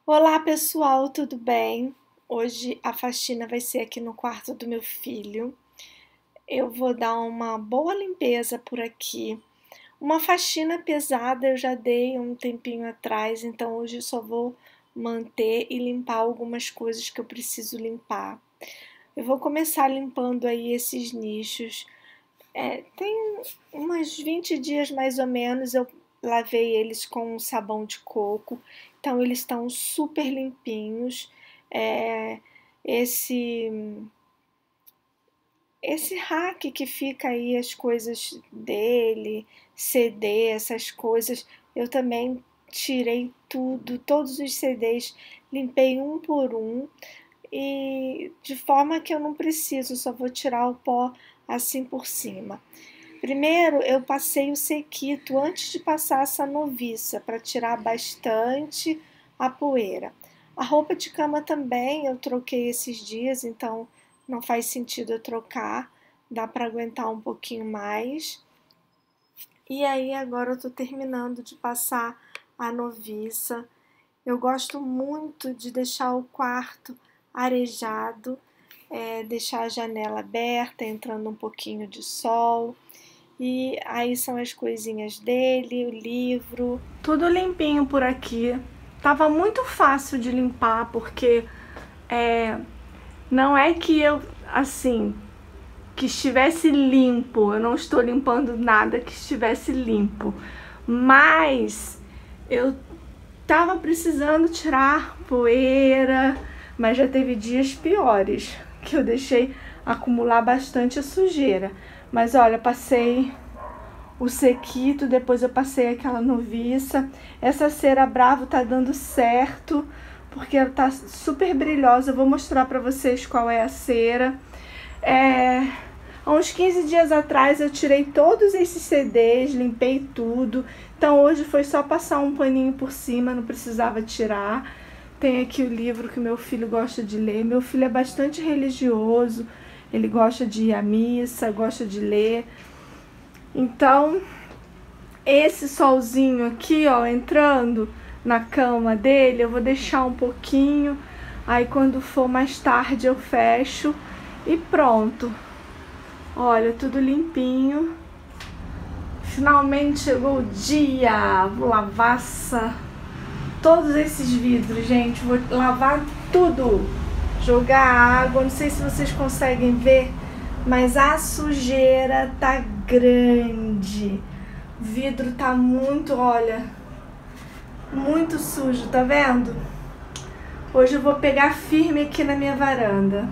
Olá pessoal, tudo bem? Hoje a faxina vai ser aqui no quarto do meu filho. Eu vou dar uma boa limpeza por aqui. Uma faxina pesada eu já dei um tempinho atrás, então hoje eu só vou manter e limpar algumas coisas que eu preciso limpar. Eu vou começar limpando aí esses nichos. Tem umas 20 dias mais ou menos eu lavei eles com sabão de coco, então eles estão super limpinhos. É, esse esse rack que fica aí as coisas dele, CD, essas coisas, eu também tirei tudo, todos os CDs, limpei um por um e de forma que eu não preciso, só vou tirar o pó assim por cima. Primeiro eu passei o sequito antes de passar essa noviça para tirar bastante a poeira. A roupa de cama também eu troquei esses dias, então não faz sentido eu trocar, dá para aguentar um pouquinho mais. E aí agora eu tô terminando de passar a noviça. Eu gosto muito de deixar o quarto arejado, deixar a janela aberta, entrando um pouquinho de sol. E aí são as coisinhas dele, o livro. Tudo limpinho por aqui. Tava muito fácil de limpar, porque não é que eu, assim, que estivesse limpo. Eu não estou limpando nada que estivesse limpo. Mas eu tava precisando tirar poeira, mas já teve dias piores, que eu deixei acumular bastante a sujeira. Mas olha, passei o sequito, depois eu passei aquela noviça. Essa cera Bravo tá dando certo, porque ela tá super brilhosa. Eu vou mostrar pra vocês qual é a cera. Há uns 15 dias atrás eu tirei todos esses CDs, limpei tudo. Então hoje foi só passar um paninho por cima, não precisava tirar. Tem aqui o livro que meu filho gosta de ler. Meu filho é bastante religioso, ele gosta de ir à missa, gosta de ler. Então, esse solzinho aqui, ó, entrando na cama dele, eu vou deixar um pouquinho. Aí quando for mais tarde eu fecho e pronto. Olha, tudo limpinho. Finalmente chegou o dia. Vou lavar todos esses vidros, gente. Vou lavar tudo. Jogar água. Não sei se vocês conseguem ver, mas a sujeira tá grande. O vidro tá muito, olha, muito sujo, tá vendo? Hoje eu vou pegar firme aqui na minha varanda.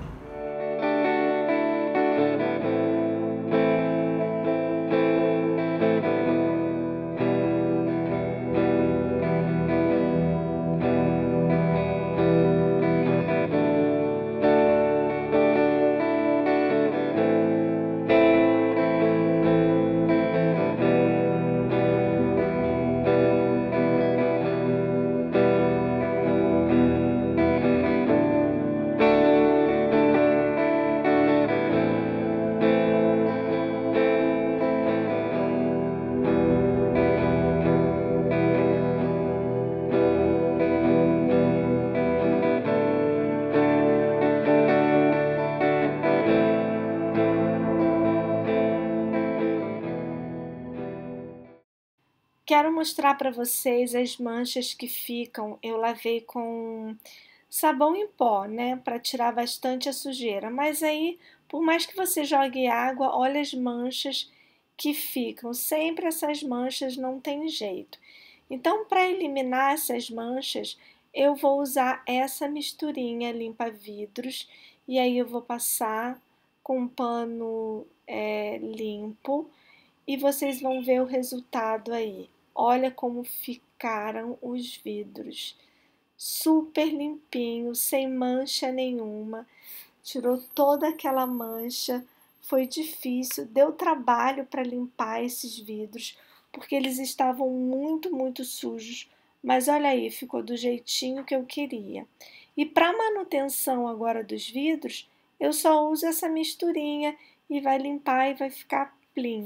Quero mostrar para vocês as manchas que ficam. Eu lavei com sabão em pó, né, para tirar bastante a sujeira. Mas aí, por mais que você jogue água, olha as manchas que ficam. Sempre essas manchas não tem jeito. Então, para eliminar essas manchas, eu vou usar essa misturinha limpa-vidros e aí eu vou passar com um pano limpo e vocês vão ver o resultado aí. Olha como ficaram os vidros. Super limpinho, sem mancha nenhuma. Tirou toda aquela mancha. Foi difícil, deu trabalho para limpar esses vidros, porque eles estavam muito, muito sujos. Mas olha aí, ficou do jeitinho que eu queria. E para manutenção agora dos vidros, eu só uso essa misturinha e vai limpar e vai ficar clean.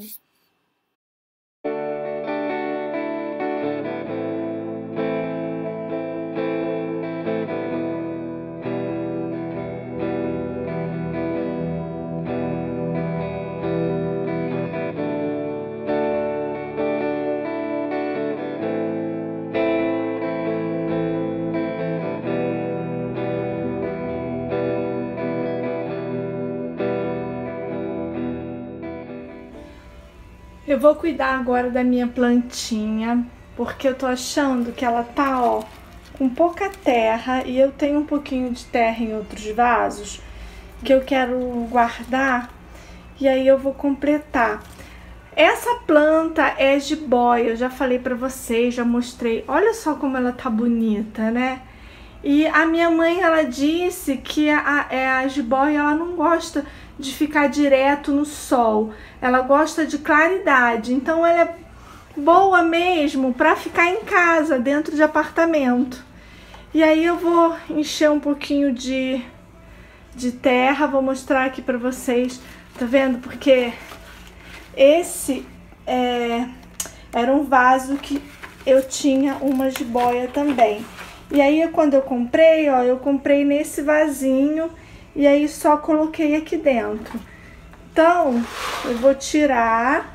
Eu vou cuidar agora da minha plantinha, porque eu tô achando que ela tá, ó, com pouca terra, e eu tenho um pouquinho de terra em outros vasos que eu quero guardar, e aí eu vou completar. Essa planta é jiboia, eu já falei pra vocês, já mostrei. Olha só como ela tá bonita, né? E a minha mãe, ela disse que a jiboia, ela não gosta de ficar direto no sol. Ela gosta de claridade. Então, ela é boa mesmo para ficar em casa, dentro de apartamento. E aí, eu vou encher um pouquinho de terra. Vou mostrar aqui para vocês. Tá vendo? Porque esse era um vaso que eu tinha uma jiboia também. E aí, quando eu comprei, ó, eu comprei nesse vasinho e aí só coloquei aqui dentro. Então, eu vou tirar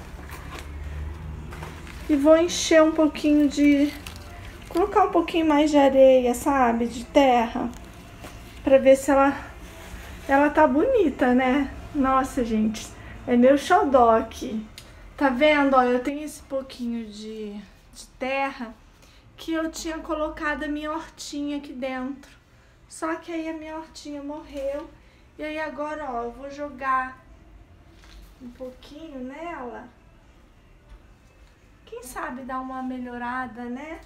e vou encher um pouquinho colocar um pouquinho mais de areia, sabe, de terra, pra ver se ela tá bonita, né? Nossa, gente, é meu xodó aqui. Tá vendo, ó, eu tenho esse pouquinho de terra que eu tinha colocado a minha hortinha aqui dentro. Só que aí a minha hortinha morreu. E aí agora, ó, eu vou jogar um pouquinho nela. Quem sabe dar uma melhorada, né?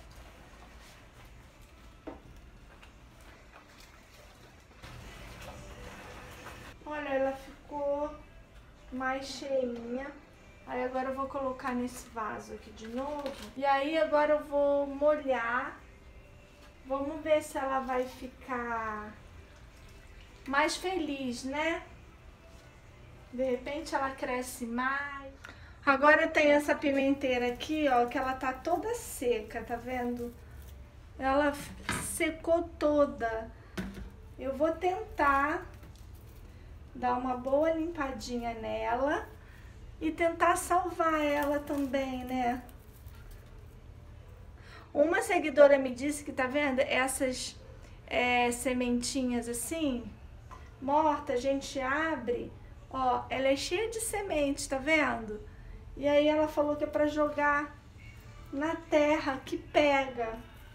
Olha, ela ficou mais cheinha. Aí agora eu vou colocar nesse vaso aqui de novo. E aí agora eu vou molhar. Vamos ver se ela vai ficar mais feliz, né? De repente ela cresce mais. Agora eu tenho essa pimenteira aqui, ó, que ela tá toda seca, tá vendo? Ela secou toda. Eu vou tentar dar uma boa limpadinha nela e tentar salvar ela também, né? Uma seguidora me disse que, tá vendo, essas sementinhas assim, morta, a gente abre, ó, ela é cheia de semente, tá vendo? E aí ela falou que é pra jogar na terra, que pega.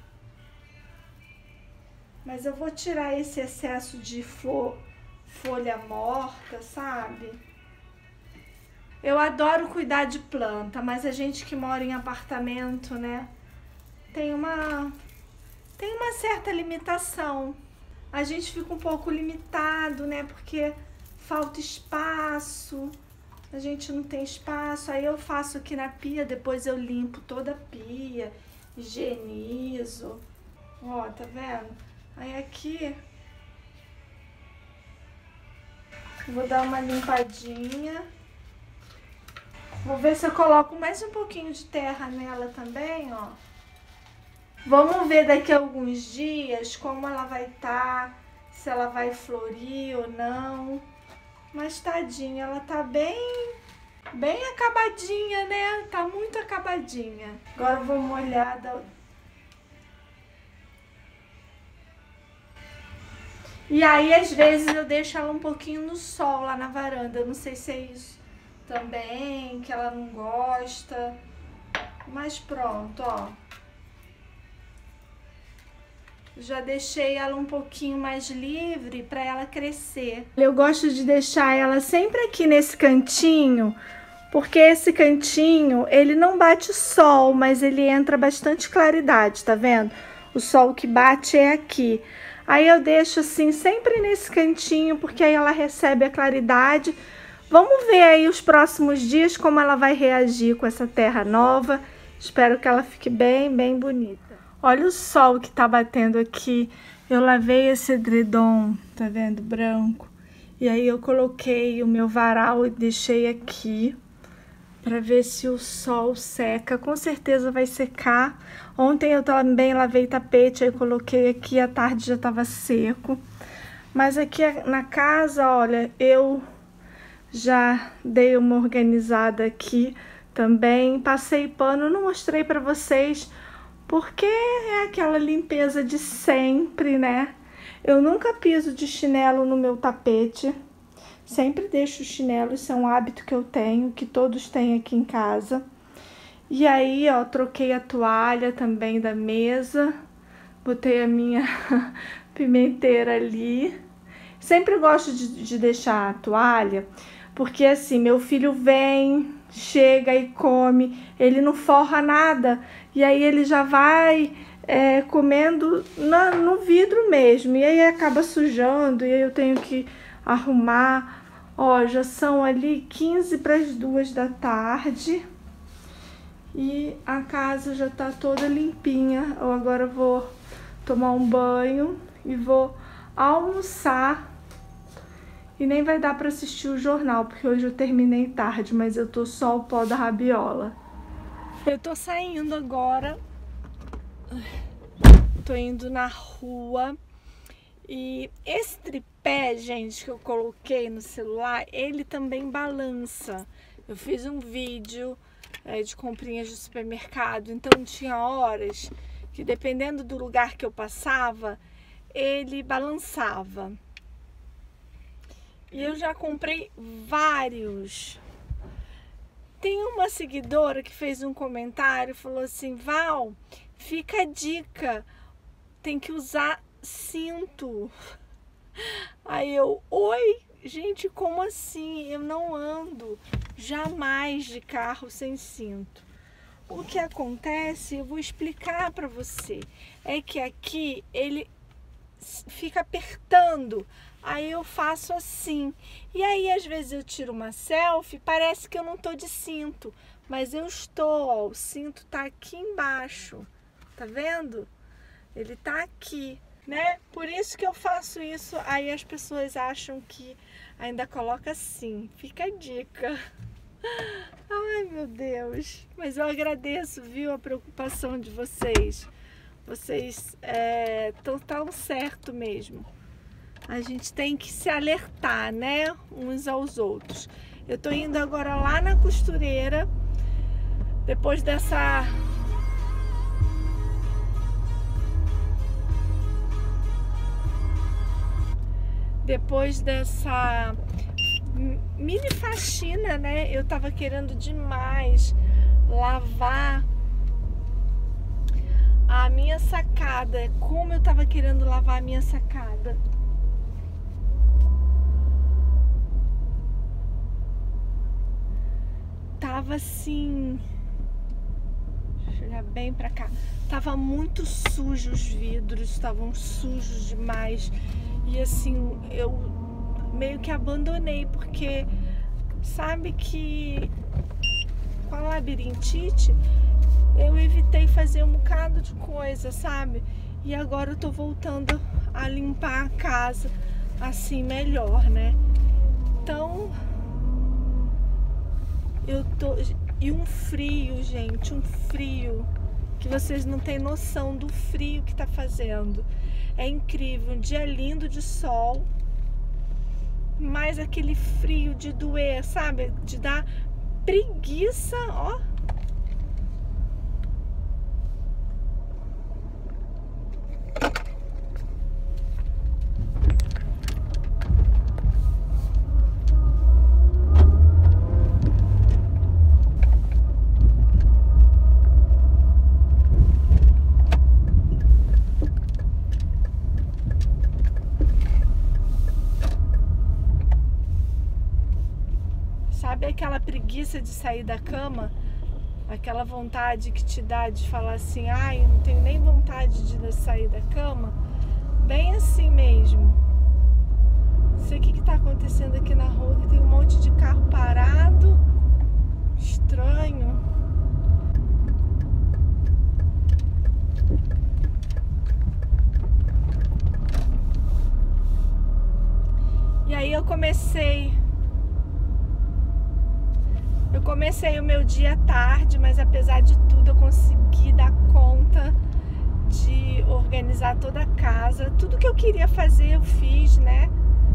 Mas eu vou tirar esse excesso de folha morta, sabe? Eu adoro cuidar de planta, mas a gente que mora em apartamento, né, tem uma certa limitação. A gente fica um pouco limitado, né, porque falta espaço, a gente não tem espaço. Aí eu faço aqui na pia, depois eu limpo toda a pia, higienizo. Ó, tá vendo? Aí aqui vou dar uma limpadinha. Vou ver se eu coloco mais um pouquinho de terra nela também, ó. Vamos ver daqui a alguns dias como ela vai estar, se ela vai florir ou não. Mas tadinha, ela tá bem acabadinha, né? Tá muito acabadinha. Agora eu vou molhar E aí, às vezes, eu deixo ela um pouquinho no sol lá na varanda. Eu não sei se é isso também, que ela não gosta. Mas pronto, ó. Já deixei ela um pouquinho mais livre para ela crescer. Eu gosto de deixar ela sempre aqui nesse cantinho, porque esse cantinho, ele não bate sol, mas ele entra bastante claridade, tá vendo? O sol que bate é aqui. Aí eu deixo assim sempre nesse cantinho, porque aí ela recebe a claridade. Vamos ver aí os próximos dias como ela vai reagir com essa terra nova. Espero que ela fique bem bonita. Olha o sol que tá batendo aqui. Eu lavei esse edredom, tá vendo? Branco. E aí eu coloquei o meu varal e deixei aqui pra ver se o sol seca. Com certeza vai secar. Ontem eu também lavei tapete, aí coloquei aqui, à tarde já tava seco. Mas aqui na casa, olha, eu já dei uma organizada aqui também. Passei pano, não mostrei pra vocês, porque é aquela limpeza de sempre, né? Eu nunca piso de chinelo no meu tapete. Sempre deixo o chinelo, isso é um hábito que eu tenho, que todos têm aqui em casa. E aí, ó, troquei a toalha também da mesa, botei a minha pimenteira ali. Sempre gosto de deixar a toalha, porque assim, meu filho vem, chega e come, ele não forra nada, e aí ele já vai comendo no vidro mesmo, e aí acaba sujando, e aí eu tenho que arrumar. Ó, já são ali 15 para as 2 da tarde e a casa já tá toda limpinha. Eu agora vou tomar um banho e vou almoçar. E nem vai dar para assistir o jornal, porque hoje eu terminei tarde, mas eu tô só o pó da rabiola. Eu tô saindo agora, tô indo na rua. E esse tripé, gente, que eu coloquei no celular, ele também balança. Eu fiz um vídeo de comprinhas de supermercado, então tinha horas que, dependendo do lugar que eu passava, ele balançava. E eu já comprei vários. Tem uma seguidora que fez um comentário, falou assim: Val, fica a dica, tem que usar cinto. Aí eu, oi, gente, como assim? Eu não ando jamais de carro sem cinto. O que acontece, eu vou explicar para você, é que aqui ele fica apertando, aí eu faço assim, e aí às vezes eu tiro uma selfie, parece que eu não tô de cinto, mas eu estou, ó, o cinto tá aqui embaixo, tá vendo? Ele tá aqui, né? Por isso que eu faço isso. Aí as pessoas acham que ainda coloca assim. Fica a dica. Ai, meu Deus. Mas eu agradeço, viu, a preocupação de vocês. Vocês estão tão certo mesmo. A gente tem que se alertar, né? Uns aos outros. Eu tô indo agora lá na costureira. Depois dessa... mini faxina, né? Eu tava querendo demais lavar a minha sacada. Como eu tava querendo lavar a minha sacada. Tava assim... Deixa eu chegar bem pra cá. Tava muito sujo, os vidros estavam sujos demais. E assim, eu meio que abandonei, porque sabe que com a labirintite eu evitei fazer um bocado de coisa, sabe? E agora eu tô voltando a limpar a casa assim melhor, né? Então, eu tô... E um frio, gente, um frio que vocês não têm noção do frio que tá fazendo. É incrível, um dia lindo de sol, mas aquele frio de doer, sabe? De dar preguiça, ó. Sabe aquela preguiça de sair da cama? Aquela vontade que te dá de falar assim, ai, eu não tenho nem vontade de sair da cama? Bem assim mesmo. Não sei o que tá acontecendo aqui na rua, que tem um monte de carro parado. Estranho. E aí eu comecei o meu dia tarde, mas apesar de tudo eu consegui dar conta de organizar toda a casa. Tudo que eu queria fazer eu fiz, né?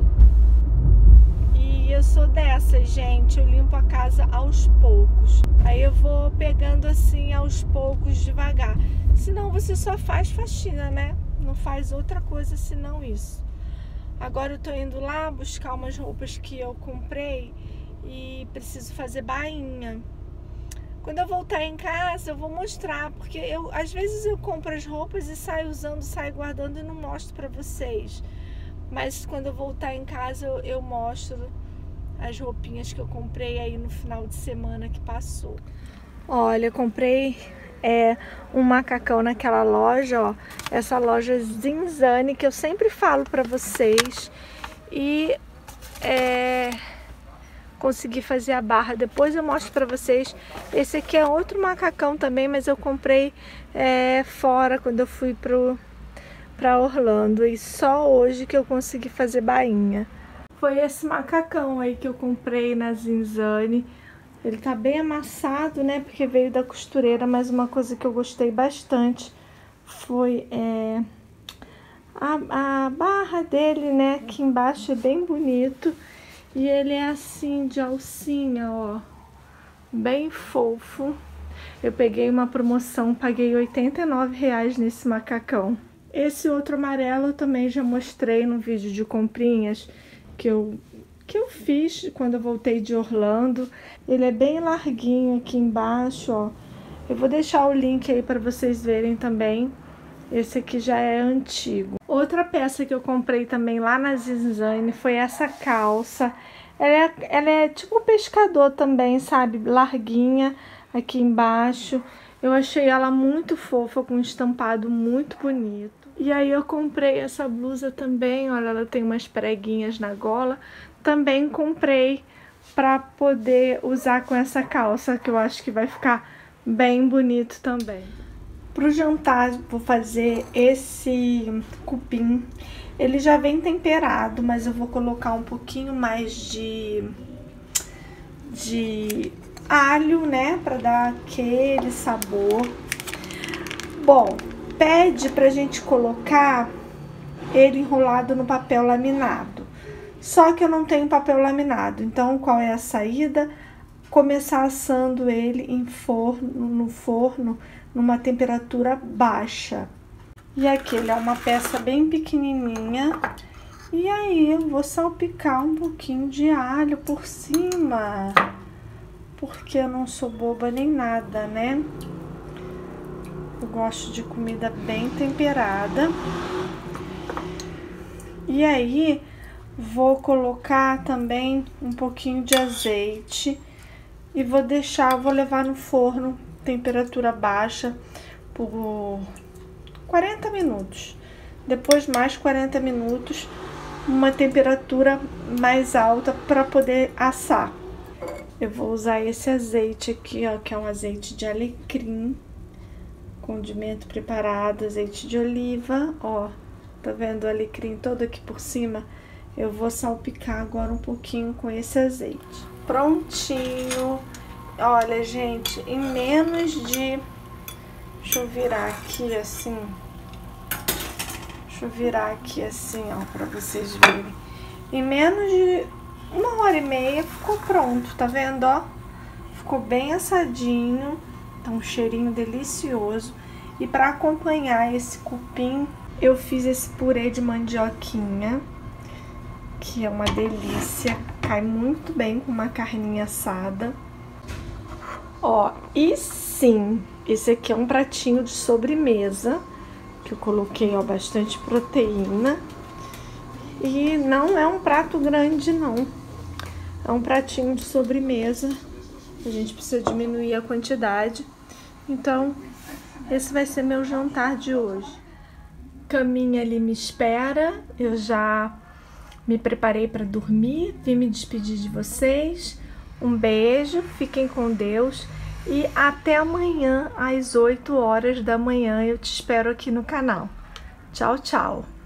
E eu sou dessas, gente, eu limpo a casa aos poucos. Aí eu vou pegando assim aos poucos, devagar. Senão você só faz faxina, né? Não faz outra coisa senão isso. Agora eu tô indo lá buscar umas roupas que eu comprei e preciso fazer bainha. Quando eu voltar em casa eu vou mostrar, porque às vezes eu compro as roupas e saio usando, saio guardando e não mostro pra vocês. Mas quando eu voltar em casa eu mostro as roupinhas que eu comprei aí no final de semana que passou. Olha, eu comprei um macacão naquela loja, ó. Essa loja Zinzane, que eu sempre falo pra vocês. E consegui fazer a barra. Depois eu mostro pra vocês. Esse aqui é outro macacão também, mas eu comprei fora quando eu fui pra Orlando. E só hoje que eu consegui fazer bainha. Foi esse macacão aí que eu comprei na Zinzane. Ele tá bem amassado, né? Porque veio da costureira, mas uma coisa que eu gostei bastante foi a barra dele, né? Aqui embaixo é bem bonito. E ele é assim, de alcinha, ó. Bem fofo. Eu peguei uma promoção, paguei R$89 nesse macacão. Esse outro amarelo eu também já mostrei no vídeo de comprinhas que eu fiz quando eu voltei de Orlando. Ele é bem larguinho aqui embaixo, ó. Eu vou deixar o link aí para vocês verem também. Esse aqui já é antigo. Outra peça que eu comprei também lá na Zinzane foi essa calça. Ela é tipo pescador também, sabe? Larguinha aqui embaixo. Eu achei ela muito fofa, com um estampado muito bonito. E aí eu comprei essa blusa também, olha, ela tem umas preguinhas na gola. Também comprei pra poder usar com essa calça, que eu acho que vai ficar bem bonito também. Pro jantar vou fazer esse cupim. Ele já vem temperado, mas eu vou colocar um pouquinho mais de alho, né, pra dar aquele sabor. Bom, pede pra gente colocar ele enrolado no papel laminado. Só que eu não tenho papel laminado, então qual é a saída? Começar assando ele no forno, numa temperatura baixa. E aqui ele é uma peça bem pequenininha. E aí eu vou salpicar um pouquinho de alho por cima, porque eu não sou boba nem nada, né? Eu gosto de comida bem temperada. E aí vou colocar também um pouquinho de azeite e vou levar no forno, temperatura baixa, por 40 minutos. Depois mais 40 minutos, uma temperatura mais alta para poder assar. Eu vou usar esse azeite aqui, ó, que é um azeite de alecrim, condimento preparado, azeite de oliva, ó. Tá vendo o alecrim todo aqui por cima? Eu vou salpicar agora um pouquinho com esse azeite. Prontinho. Olha, gente, em menos de... Deixa eu virar aqui assim. Deixa eu virar aqui assim, ó, pra vocês verem. Em menos de 1h30 ficou pronto, tá vendo, ó? Ficou bem assadinho. Tá um cheirinho delicioso. E pra acompanhar esse cupim, eu fiz esse purê de mandioquinha, que é uma delícia, cai muito bem com uma carninha assada. Ó, e sim, esse aqui é um pratinho de sobremesa, que eu coloquei, ó, bastante proteína. E não é um prato grande, não. É um pratinho de sobremesa, a gente precisa diminuir a quantidade. Então, esse vai ser meu jantar de hoje. Caminha ali me espera, eu já me preparei para dormir, vim me despedir de vocês. Um beijo, fiquem com Deus e até amanhã às 8 horas da manhã eu te espero aqui no canal. Tchau, tchau!